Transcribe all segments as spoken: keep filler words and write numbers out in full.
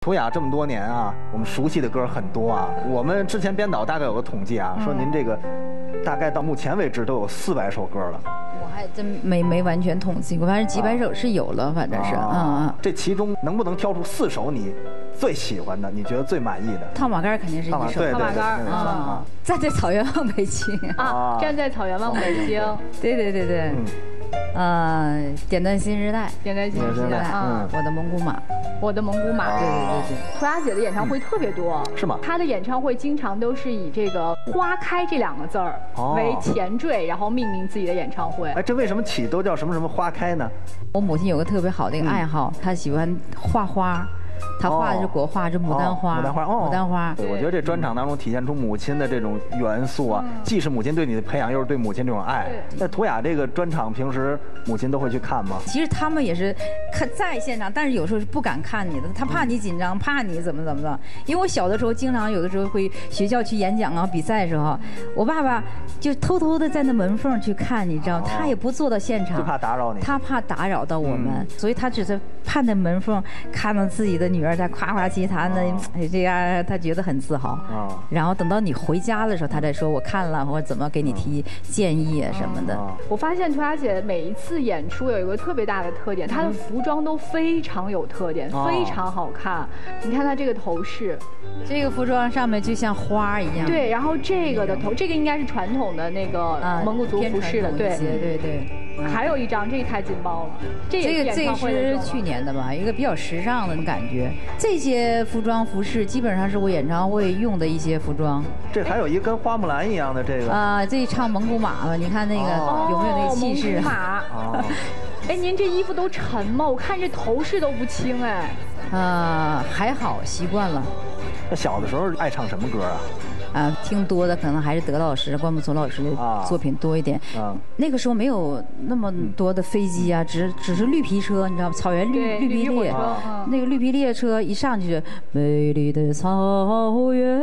图雅这么多年啊，我们熟悉的歌很多啊。我们之前编导大概有个统计啊，说您这个大概到目前为止都有四百首歌了。 我还真没没完全统计过，反正几百首是有了，反正是，嗯嗯。 这其中能不能挑出四首你最喜欢的，你觉得最满意的？ 套马杆肯定是一首。 套马杆啊，站在草原望北京啊，站在草原望北京。 对对对对。呃，点断新时代， 点断新时代， 嗯，我的蒙古马， 我的蒙古马， 对对对对。 涂鸦姐的演唱会特别多， 是吗？ 她的演唱会经常都是以这个“花开”这两个字儿为前缀，然后命名自己的演唱会。 哎，这为什么起都叫什么什么花开呢？ 我母亲有个特别好的一个爱好，她喜欢画花。他画的是国画，是牡丹花， 牡丹花， 牡丹花。 对，我觉得这专场当中体现出母亲的这种元素啊，既是母亲对你的培养，又是对母亲这种爱。那图雅这个专场，平时母亲都会去看吗？ 其实他们也是看在现场，但是有时候是不敢看你的，他怕你紧张，怕你怎么怎么的。因为我小的时候，经常有的时候会学校去演讲啊、比赛的时候，我爸爸就偷偷的在那门缝去看，你知道，他也不坐到现场， 就怕打扰你， 他怕打扰到我们，所以他只是盼在门缝看到自己的女儿在夸夸其谈的，哎，这样他觉得很自豪。然后等到你回家的时候，他再说我看了，或者怎么给你提建议啊什么的。 我发现涂鸦姐每一次演出有一个特别大的特点，她的服装都非常有特点，非常好看。你看她这个头饰， 这个服装上面就像花一样。 对，然后这个的头，这个应该是传统的那个蒙古族服饰的，对对对。 还有一张，这个太劲爆了，这这个这个是去年的吧，一个比较时尚的感觉。这些服装服饰基本上是我演唱会用的一些服装。 这还有一个跟花木兰一样的这个啊，这唱蒙古马嘛，你看那个有没有那个气势？ 蒙古马。哎，您这衣服都沉吗？我看这头饰都不轻哎。 啊，还好，习惯了。 那小的时候爱唱什么歌啊？ 啊，听多的可能还是德老师、关牧村老师的作品多一点。啊，那个时候没有那么多的飞机啊，只只是绿皮车，你知道吗？草原绿绿皮列，那个绿皮列车一上去就美丽的草原，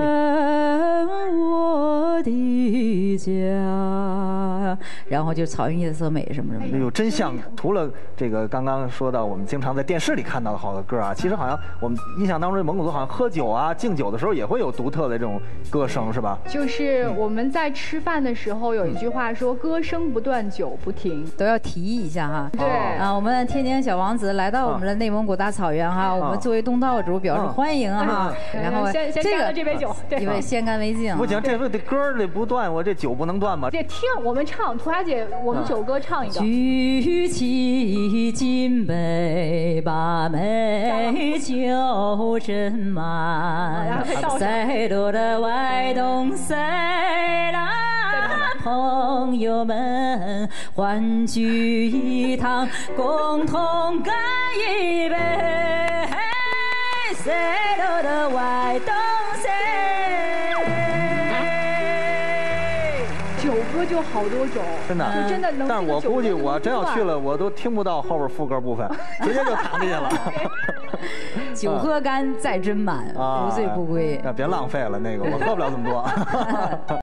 我的家，然后就草原夜色美什么什么的。 哎呦，真像！除了这个刚刚说到我们经常在电视里看到的好多歌啊，其实好像我们印象当中蒙古族好像喝酒啊、敬酒的时候也会有独特的这种歌声，是吧？ 就是我们在吃饭的时候有一句话说：“歌声不断，酒不停。” 都要提一下哈。 对啊，我们天津小王子来到我们的内蒙古大草原哈，我们作为东道主表示欢迎哈。然后先先干了这杯酒， 因为先干为敬。 不行，这这歌得不断，我这酒不能断吗？ 这听我们唱，涂鸦姐，我们酒歌唱一个。 举起金杯，把美酒斟满，赛路的外东塞啦，朋友们欢聚一堂，共同干一杯。赛路的外东塞。 酒歌就好多种， 真的， 就真的能。 但是我估计我真要去了，我都听不到后边副歌部分，直接就躺进去了。 酒喝干再斟满，不醉不归。 别浪费了，那个我喝不了这么多。